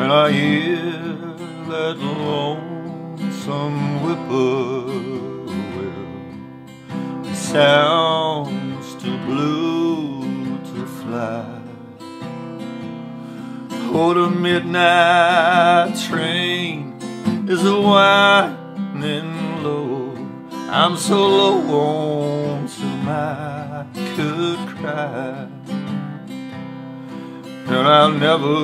when I hear that lonesome whippoorwill. It sounds too blue to fly. Oh, the midnight train is a winding low. I'm so lonesome I could cry. And I've never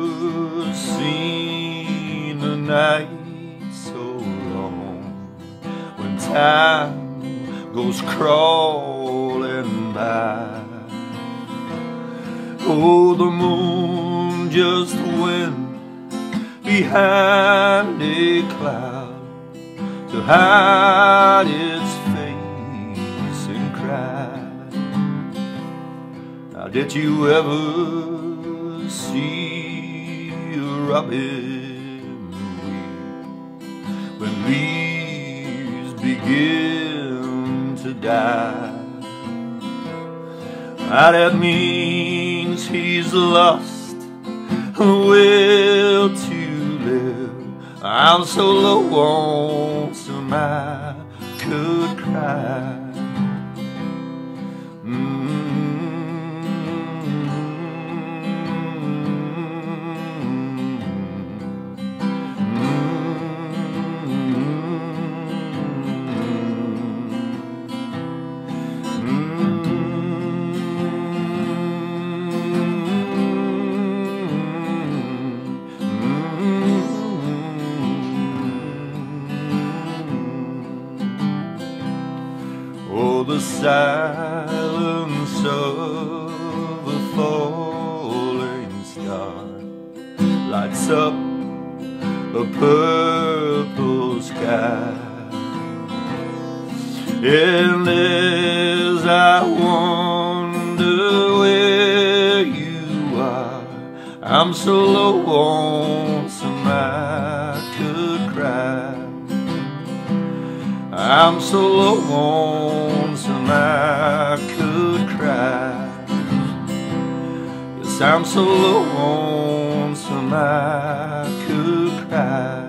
seen a night so long, when time goes crawling by. Oh, the moon just went behind a cloud to hide its face and cry. Now, did you ever see a robin weep when leaves begin to die? Now, that means he's lost the will to live. I'm so lonesome I could cry. Oh, the silence of a falling star lights up a purple sky. And as I wonder where you are, I'm so lonesome I could cry. I'm so lonesome I could cry. Yes, I'm so lonesome I could cry.